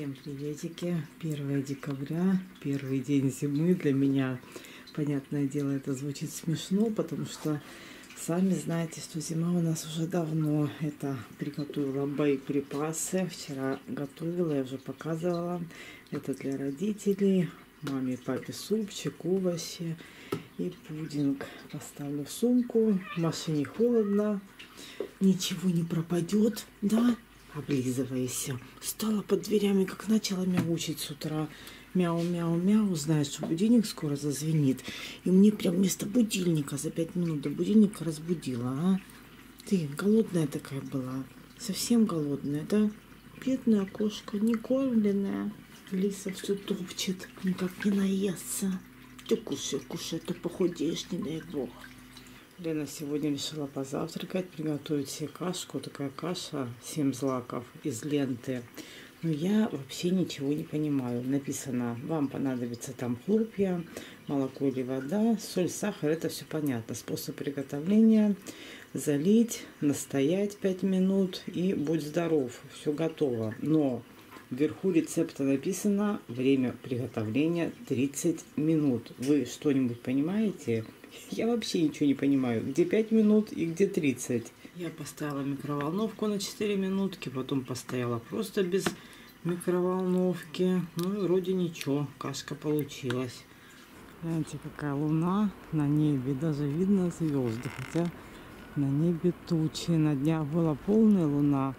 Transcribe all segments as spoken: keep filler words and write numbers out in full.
Всем приветики. первое декабря, первый день зимы. Для меня, понятное дело, это звучит смешно, потому что сами знаете, что зима у нас уже давно. Это приготовила боеприпасы. Вчера готовила, я уже показывала. Это для родителей. Маме и папе супчик, овощи и пудинг. Поставлю в сумку. В машине холодно. Ничего не пропадет, да? Облизывайся. Стала под дверями, как начала мяучить с утра. Мяу-мяу-мяу. Знаешь, что будильник скоро зазвенит. И мне прям вместо будильника за пять минут до будильника разбудила, а? Ты голодная такая была. Совсем голодная, да? Бедная кошка, не кормленная. Лиса все топчет, никак не наестся. Ты кушай, кушай, то похудеешь, не дай бог. Лена сегодня решила позавтракать, приготовить себе кашку. Такая каша, семь злаков из ленты. Но я вообще ничего не понимаю. Написано, вам понадобится там хлопья, молоко или вода, соль, сахар. Это все понятно. Способ приготовления: залить, настоять пять минут и будь здоров. Все готово. Но вверху рецепта написано время приготовления тридцать минут. Вы что-нибудь понимаете? Я вообще ничего не понимаю. Где пять минут и где тридцать? Я поставила микроволновку на четыре минутки, потом поставила просто без микроволновки. Ну и вроде ничего, кашка получилась. Гляньте, какая луна. На небе даже видно звезды, хотя на небе тучи. На днях была полная луна.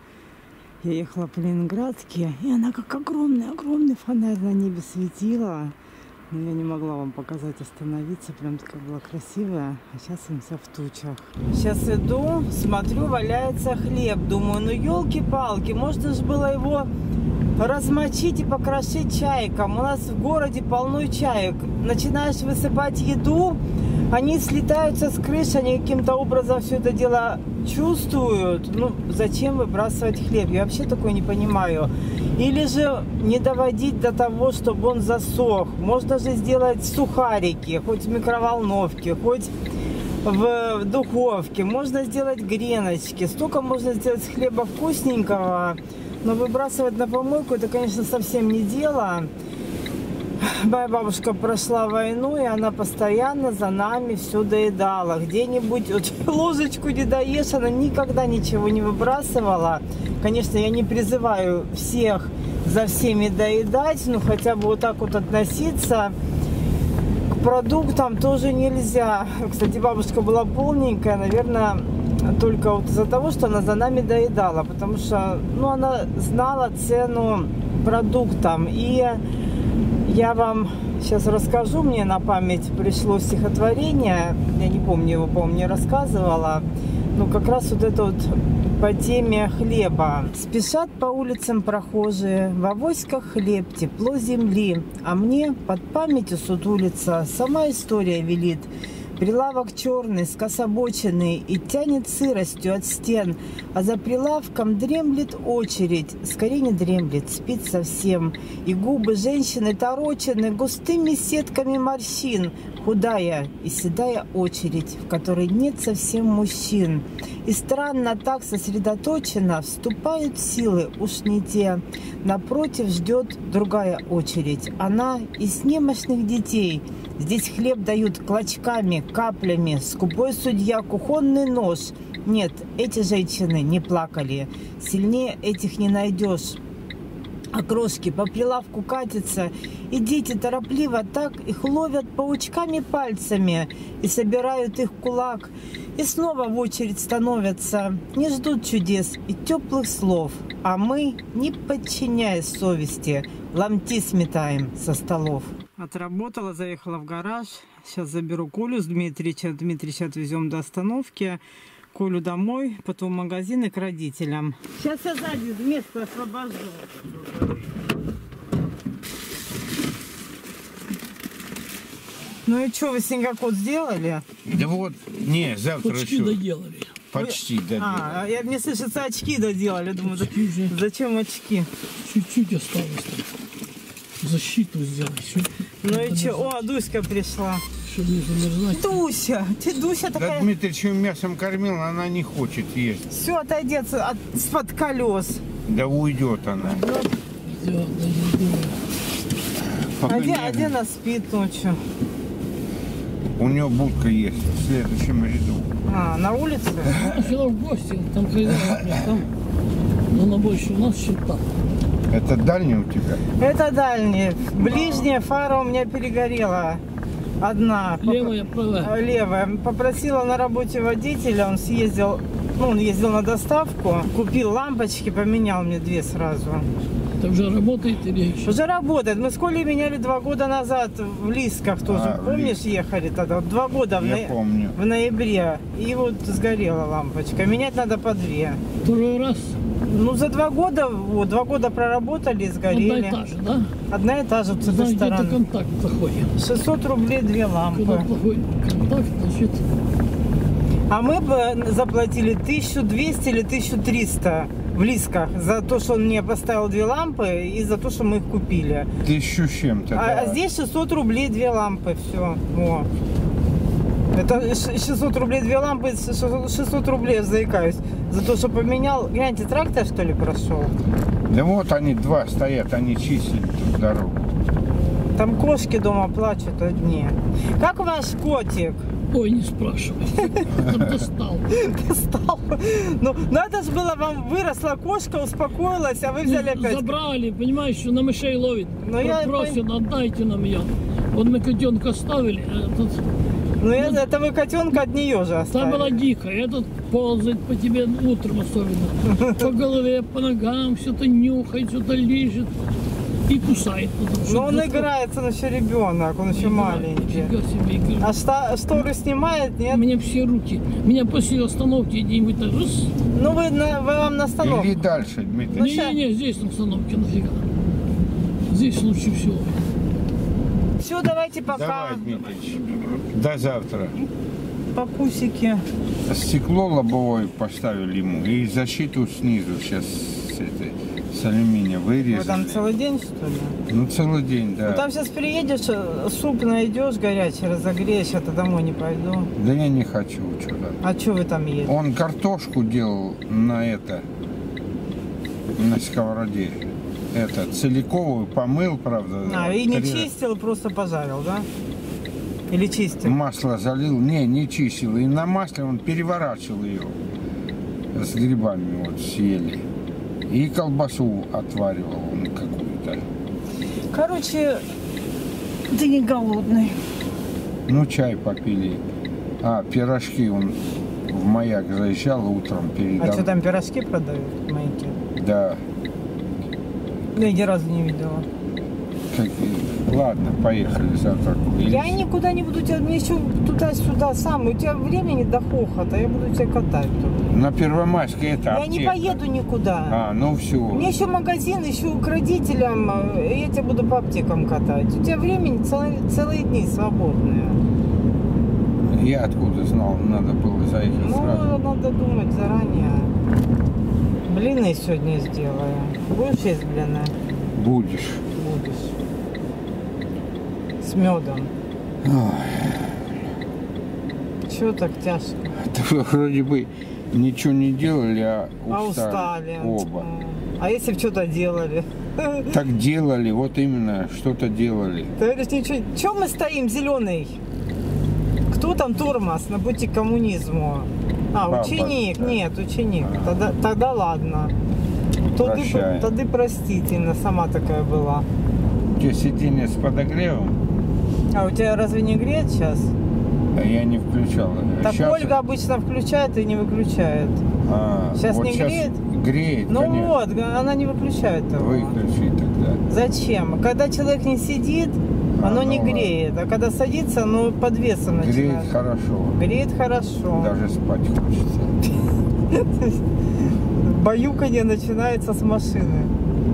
Я ехала по Ленинградке, и она как огромный-огромный фонарь на небе светила. Но я не могла вам показать, остановиться. Прям такая была красивая. А сейчас им вся в тучах. Сейчас иду, смотрю, валяется хлеб. Думаю, ну елки-палки, можно же было его размочить и покрошить чайком. У нас в городе полно чаек. Начинаешь высыпать еду, они слетаются с крыши, они каким-то образом все это дело чувствуют. Ну, зачем выбрасывать хлеб? Я вообще такое не понимаю. Или же не доводить до того, чтобы он засох. Можно же сделать сухарики, хоть в микроволновке, хоть в духовке. Можно сделать греночки. Столько можно сделать с хлеба вкусненького. Но выбрасывать на помойку — это, конечно, совсем не дело. Моя бабушка прошла войну, и она постоянно за нами все доедала. Где-нибудь вот, ложечку не доешь, она никогда ничего не выбрасывала. Конечно, я не призываю всех за всеми доедать, но хотя бы вот так вот относиться к продуктам тоже нельзя. Кстати, бабушка была полненькая, наверное, только вот из-за того, что она за нами доедала, потому что, ну, она знала цену продуктам. И я вам сейчас расскажу, мне на память пришло стихотворение, я не помню его, по-моему, не рассказывала, но как раз вот это вот по теме хлеба. Спешат по улицам прохожие, в авоськах хлеб, тепло земли, а мне под памятью сутулица сама история велит. Прилавок черный, скособоченный, и тянет сыростью от стен, а за прилавком дремлет очередь, скорее не дремлет, спит совсем, и губы женщины торочены густыми сетками морщин, худая и седая очередь, в которой нет совсем мужчин. И странно так сосредоточенно вступают силы, уж не те. Напротив ждет другая очередь, она из немощных детей. Здесь хлеб дают клочками, каплями, скупой судья кухонный нож. Нет, эти женщины не плакали, сильнее этих не найдешь. А крошки по прилавку катятся, и дети торопливо так их ловят паучками пальцами и собирают их в кулак. И снова в очередь становятся, не ждут чудес и теплых слов. А мы, не подчиняясь совести, ломти сметаем со столов. Отработала, заехала в гараж. Сейчас заберу Колю с Дмитрича. Дмитрича отвезем до остановки. Колю домой, потом в магазин и к родителям. Сейчас я сзади место освобожу. Ну и что, вы снегоход сделали? Да вот, не, завтра Почти еще. доделали. Почти доделали. А, я, мне слышится, очки доделали. Думаю, Очки же. зачем очки? Чуть-чуть осталось там. Защиту сделать. Все. Ну и что? О, Дуська пришла. Чтобы не замерзать. Дуся! Ты, Дуся, Да такая... Дмитрий чем мясом кормил, она не хочет есть. Все, отойди от, от, из-под колес. Да уйдет она. Все, да не думаю. Пока А где, не- а где она спит ночью? У него будка есть в следующем ряду. А, на улице? А сюда в гости, там хозяин, там, но она больше у нас, чем там. Это дальний у тебя? Это дальняя. Ближняя фара у меня перегорела. Одна. Левая, правая. Левая. Попросила на работе водителя, он съездил, ну, он ездил на доставку, купил лампочки, поменял мне две сразу. Это уже работает или еще? Уже работает. Мы с Колей меняли два года назад в Лисках тоже. А, в Помнишь, Лисках. ехали тогда? Вот два года в, Я ноя- помню. в ноябре. И вот сгорела лампочка. Менять надо по две. Второй раз Ну, за два года, вот, два года проработали и одна сгорели. и та же, да? Одна и та же, вот с этой Знаешь, где-то стороны. контакт плохой. шестьсот рублей две Когда лампы. плохой контакт, значит, А мы бы заплатили тысячу двести или тысячу триста в Лисках за то, что он мне поставил две лампы и за то, что мы их купили. Тысячу с чем-то, А, да. а здесь шестьсот рублей две лампы, все. Во. Это ш- шестьсот рублей две лампы, шестьсот шестьсот рублей я заикаюсь. За то, что поменял. Гляньте, трактор что ли прошел? Да вот они два стоят, они чистят тут дорогу. Там кошки дома плачут одни. Как ваш котик? ой, не спрашивай. Там достал. Достал. Ну, надо же было вам, выросла кошка, успокоилась, а вы взяли Ну, опять. забрали, понимаешь, что на мышей ловит. Ну, я Просят, отдайте нам ее. Вот мы котенка оставили, а этот, Ну, я- это вы котенка от нее же та была оставили. дикая, этот ползает по тебе утром особенно. По голове, по ногам, что-то нюхает, что-то лежит и кусает. потом, Но чтоб он достал. играется, он еще ребенок, он еще Играет, маленький. нифига себе играет. А шта- шторы снимает, У нет? меня все руки. Меня после остановки где-нибудь так раз. Ну, вы, на, вы вам на остановку. Или дальше, Дмитрий. Ну, Не-не-не, здесь на остановке нафига. Здесь лучше всего. Все, давайте пока. Давай, Дмитрич. До завтра. Папусики. Стекло лобовое поставили ему и защиту снизу сейчас с, этой, с алюминия Вы вырезали. там целый день, что ли? Ну целый день, да. Ну, там сейчас приедешь, э, суп найдешь горячий, разогреешь, я-то домой не пойду. Да я не хочу что-то. А что вы там едете? Он картошку делал на это, на сковороде. Это, целиковую помыл, правда. А, и не три- чистил, просто пожарил, да? Или чистил? Масло залил, не, не чистил. И на масле он переворачивал ее с грибами, вот съели. И колбасу отваривал он какую-то. Короче, ты не голодный. Ну, чай попили. А, пирожки он в Маяк заезжал утром перед... А что там пирожки продают в Маяке? Да. Я ни разу не видела. Как- Ладно, поехали завтра. Или- Я никуда не буду тебя, мне еще туда-сюда сам. У тебя времени до хохота, я буду тебя катать тут. На Первомайской это Я не аптека. поеду никуда. А, ну все. У меня еще магазин, еще к родителям, э, я тебя буду по аптекам катать. У тебя времени целые, целые дни свободные. Я откуда знал, надо было заехать Ну, сразу. надо думать заранее. Блины сегодня сделаю. Будешь есть блины? Будешь. Будешь. С медом. Чего так тяжко? Да вы вроде бы ничего не делали, а устали. А устали. Оба. А если бы что-то делали? Так делали, вот именно, что-то делали. Ты говоришь, ничего. Чем мы стоим, зеленый? Кто там тормоз на пути к коммунизму? А, Папа, ученик? да. Нет, ученик. А. Тогда, тогда ладно. Тогда, Прощай. тогда простительно, сама такая была. У тебя сиденье с подогревом, А у тебя разве не греет сейчас? а я не включал. Так Щас- Ольга обычно включает и не выключает. А, Щас вот не щас греет? Греет, Ну конечно. вот, она не выключает его. Выключи тогда. Зачем? Когда человек не сидит, А, оно не ну ладно. греет. А когда садится, оно под весом Греет начинает. хорошо. Греет хорошо. Даже спать хочется. Баюканье начинается с машины.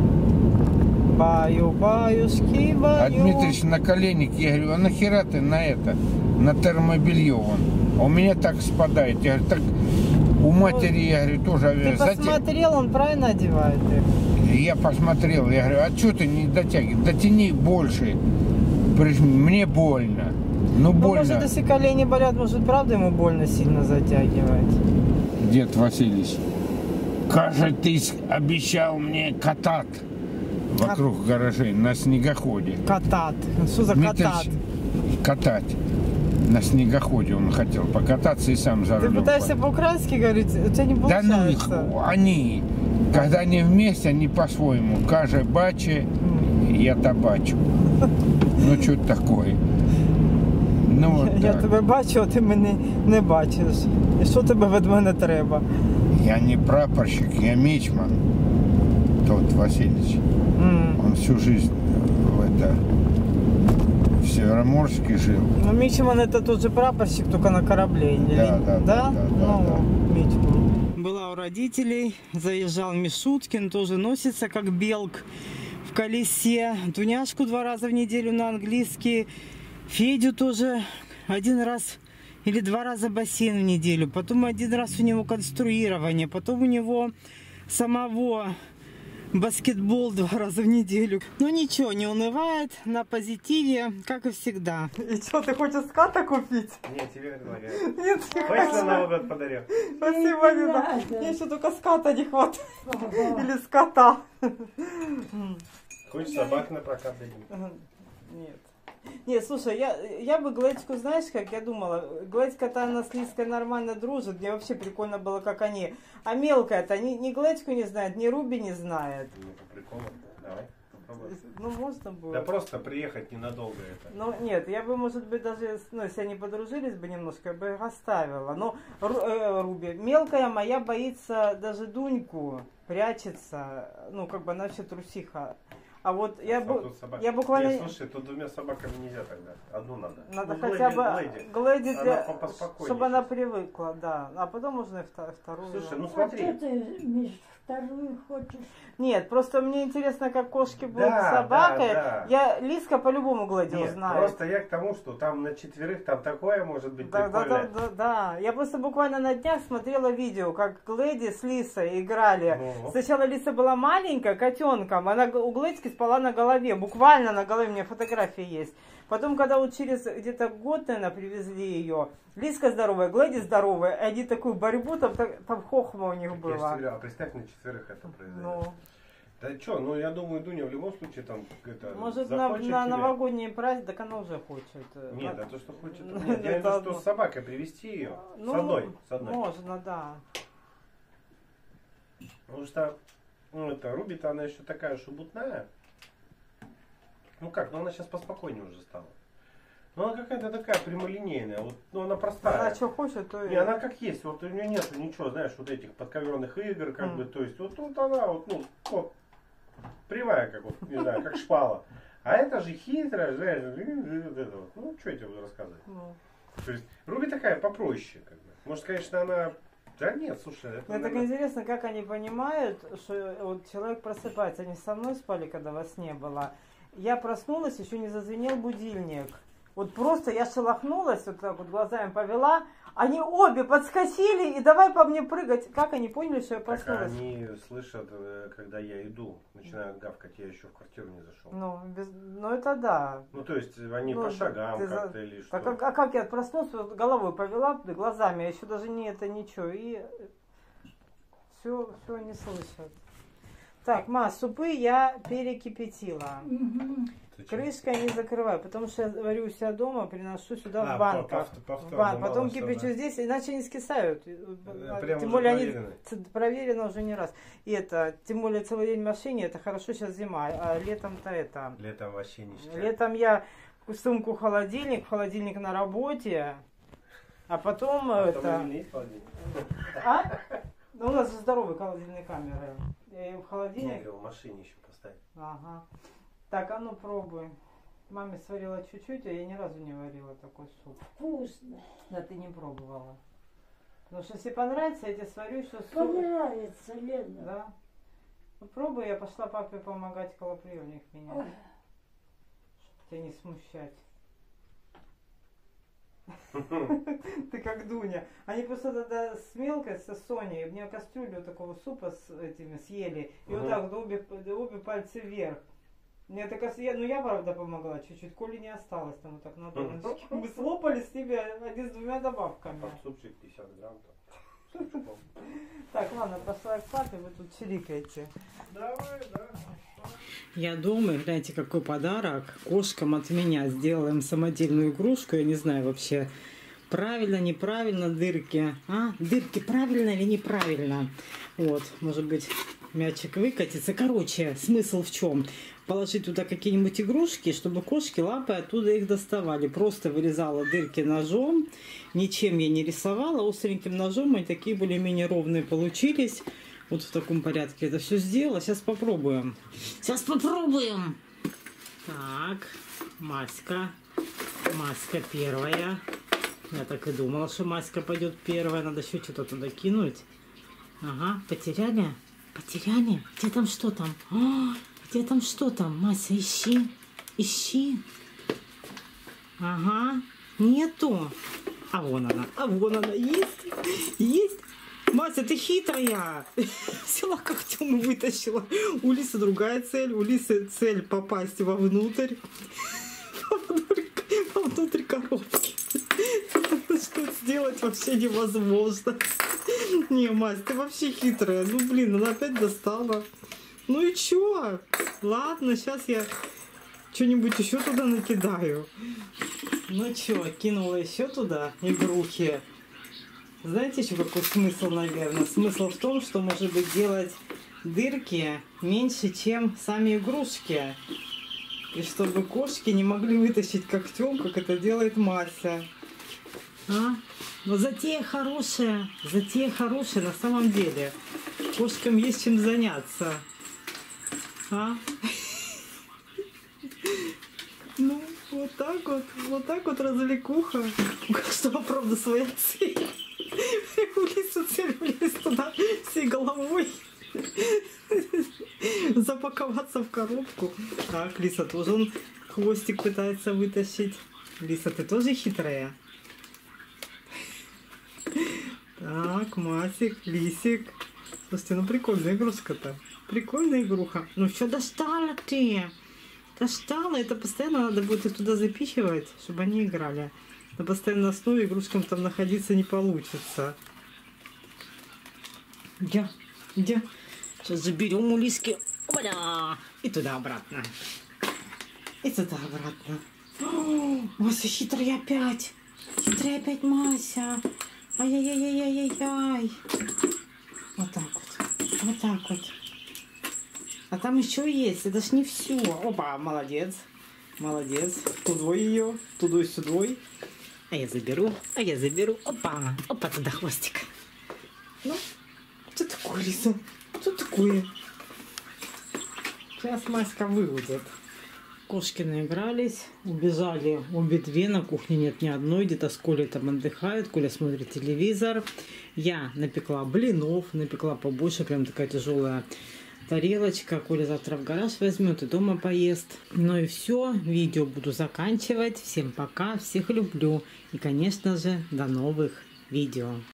Баю, баюшки, баю. А Дмитрич на коленник, я говорю, а нахера ты на это, на термобелье он? А у меня так спадает. Я говорю, так у матери, я говорю, тоже. Ты затем- посмотрел, он правильно одевает их? Я посмотрел, я говорю, а что ты не дотягиваешь? Дотяни больше. Прижми. Мне больно. Ну Ну, больно. может, если колени болят, может, правда ему больно сильно затягивать? Дед Васильевич, кажется, ты обещал мне катать вокруг гаражей на снегоходе. Катат. Что за Метр катат? Катать. На снегоходе он хотел покататься и сам за Ты рулем. пытаешься по-украински говорить, у тебя не Да ну их, получается. они, когда они вместе, они по-своему. Каже бачи, я то бачу. Ну что такое? Ну вот Я так. тебе бачу, а ти мене не бачиш. І що тебе від мене треба? Я не прапорщик, я мичман. Тот Васильевич. М. Он всю жизнь в это в Североморске жил. Ну, Мичман это тот же прапорщик, только на корабле. или- Да, да, да, да, ну, да. Мичман. Была у родителей, заезжал Мишуткин, тоже носится как белк в колесе. Дуняшку два раза в неделю на английский. Федю тоже один раз или два раза бассейн в неделю. Потом один раз у него конструирование. Потом у него самого баскетбол два раза в неделю. Ну ничего, не унывает, на позитиве, как и всегда. И что, ты хочешь ската купить? Нет, тебе предлагаю. Нет, не Хочешь, на хочу. Новый год подарю? Спасибо, Лиза. Мне еще только ската не хватает. Или скота. Хочешь, собак на прокат дадим? Нет. Нет, слушай, я, я бы Глэдьку, знаешь, как я думала, Глэдька-то она с Лизкой нормально дружит, мне вообще прикольно было, как они. А мелкая-то ни, ни Глэдьку не знает, ни Руби не знает. Ну, по приколу. Давай, попробуй. Ну, можно было. Да просто приехать ненадолго это. Ну, нет, я бы, может быть, даже, ну, если они подружились бы немножко, я бы их оставила. Но Ру- э, Руби, мелкая моя боится даже Дуньку, прячется, ну, как бы она вообще трусиха. А вот я, А бу- тут собака. я буквально... Нет, слушай, тут двумя собаками нельзя тогда. Одну надо. Надо Ну, хотя Глэди- бы Глэди. гладить, Она для- по- поспокойнее чтобы она сейчас. привыкла, да. А потом можно и вта- вторую. Слушай, ну А смотри. что ты, Миш, вторую хочешь? Нет, просто мне интересно, как кошки будут Да, с собакой. да, да. Я Лиска по-любому гладила, Нет, знаю. просто я к тому, что там на четверых там такое может быть Да, да, да, прикольное. да, да. Я просто буквально на днях смотрела видео, как Глэди с Лисой играли. Ну. Сначала Лиса была маленькая, котенком, она г- у Глэдьки спала на голове, буквально на голове, у меня фотографии есть. Потом, когда вот через где-то год, наверное, привезли ее, Лиска здоровая, Глэди здоровая, и они такую борьбу, там, так- там хохма у них Я же была. говорю, а представь, на четверых это произойдет. Ну, Да что, ну я думаю, Дуня в любом случае там это может, на, захочет на тебя. новогодний праздник, так она уже хочет. Нет, На- а то, что хочет. Ну, Нет, я имею в это виду, одно. что с собакой привезти ее. Ну, с одной. С одной. Можно, да. Потому что, ну, это, Руби-то она еще такая шебутная. Ну как, ну она сейчас поспокойнее уже стала. Ну она какая-то такая прямолинейная, вот, ну она простая. Она что хочет, то и... Не, она как есть, вот у нее нет ничего, знаешь, вот этих подковерных игр, как Мгм. бы, то есть, вот, вот она, вот, ну, вот, привая, как вот, не знаю, как шпала. А это же хитрая, знаешь, вот это вот. Ну, что я тебе буду рассказывать? Ну. То есть, Руби такая попроще, как бы. Может, конечно, она... Да нет, слушай, это... Мне так наверное, интересно, как они понимают, что вот человек просыпается. Они со мной спали, когда вас не было. Я проснулась, еще не зазвенел будильник. Вот просто я шелохнулась, вот так вот глазами повела. Они обе подскочили и давай по мне прыгать. Как они поняли, что я Так проснулась? они слышат, э, когда я иду, начинают гавкать, я еще в квартиру не зашел. Ну, без... ну это да. Ну, то есть, они Ну, по шагам ты за- как-то или что. Так, а, а как я проснулась, вот головой повела, глазами, я еще даже не это ничего. И все, все не слышат. Так, ма, супы я перекипятила. Мгм. Ты чё? Крышкой не закрываю, потому что я варю у себя дома, приношу сюда А, в банках. по- повтор- В повторно бан- мало Потом что, кипячу да. здесь, иначе не скисают. Э, прям Тем уже более они проверено. ц- проверено уже не раз. И это, тем более целый день в машине, это хорошо сейчас зима, а летом-то это. Летом вообще ништяк. Летом я в сумку холодильник, в холодильник на работе, а потом А это. автомобильный есть холодильник? А? Ну, у нас же здоровые холодильные камеры. И в Нет, холодильник. его в машине еще поставить. Ага. Так, а ну пробуй. Маме сварила чуть-чуть, а я ни разу не варила такой суп. Вкусно. Да ты не пробовала. Потому что если понравится, я тебе сварю еще суп. Понравится, Лена. Да. Попробуй, я пошла папе помогать колоприемник менять. Ой. Чтоб тебя не смущать. Ты как Дуня. Они просто тогда с мелкой, со Соней, мне кастрюлю такого супа с этими съели. И вот Мгм. так вот обе, обе пальцы вверх. Мне так, я, ну я правда помогла чуть-чуть, Коли не осталось там вот так на донышке. Мы слопали с ними один с двумя добавками. Там супчик пятьдесят грамм. Там. Супчиком. Так, ладно, пошла я к папе, вы тут чирикаете. Давай, да. Я дома, и гляньте, какой подарок. Кошкам от меня сделаем самодельную игрушку. Я не знаю вообще, правильно, неправильно дырки. А, дырки правильно или неправильно? Вот, может быть, мячик выкатится. Короче, смысл в чем? Положить туда какие-нибудь игрушки, чтобы кошки лапой оттуда их доставали. Просто вырезала дырки ножом. Ничем я не рисовала. Остреньким ножом они такие более-менее ровные получились. Вот в таком порядке это все сделала. Сейчас попробуем. Сейчас попробуем. Так, Маська. Маська первая. Я так и думала, что Маська пойдет первая. Надо еще что-то туда кинуть. Ага, потеряли? Потеряли? Где там что там? О, где там что там? Мася, ищи. Ищи. Ага, нету. А вон она. А вон она. Есть. Есть. Мася, ты хитрая. Взяла когтем и вытащила. У Лисы другая цель. У Лисы цель попасть вовнутрь. Вовнутрь, вовнутрь коробки. Что сделать вообще невозможно. Не, Мась, ты вообще хитрая. Ну, блин, она опять достала. Ну и чё? Ладно, сейчас я что-нибудь еще туда накидаю. Ну чё, кинула еще туда игрухи. Знаете, еще какой смысл, наверное? Смысл в том, что, может быть, делать дырки меньше, чем сами игрушки. И чтобы кошки не могли вытащить когтем, как это делает Мася. А? Но затея хорошая. Затея хорошая на самом деле. Кошкам есть чем заняться. А? Ну, вот так вот. Вот так вот развлекуха. У каждого, правда, своя цель. У Лисы цель влезть туда всей головой. Запаковаться в коробку. Так, Лиса тоже он хвостик пытается вытащить. Лиса, ты тоже хитрая? Так, Масик, Лисик. Слушайте, ну прикольная игрушка-то. Прикольная игруха. Ну что достала ты? Достала. Это постоянно надо будет их туда запихивать, чтобы они играли. На постоянной основе игрушкам там находиться не получится. Где? Где? Сейчас заберем у Лиски. Опа-ля! И туда-обратно. И туда-обратно. Мася хитрая опять. Хитрая опять Мася. Ай-яй-яй-яй-яй-яй. Вот так вот. Вот так вот. А там еще есть. Это ж не все. Опа, молодец. Молодец. Тудой ее. Тудой-сюдой. А я заберу. А я заберу. Опа. Опа, туда хвостик. Ну, что такое, Лиса? Что такое? Сейчас Маська выйдет. Кошки наигрались, убежали обе две, на кухне нет ни одной, где-то с Колей там отдыхают, Коля смотрит телевизор. Я напекла блинов, напекла побольше, прям такая тяжелая тарелочка. Коля завтра в гараж возьмет и дома поест. Ну и все, видео буду заканчивать. Всем пока, всех люблю и, конечно же, до новых видео.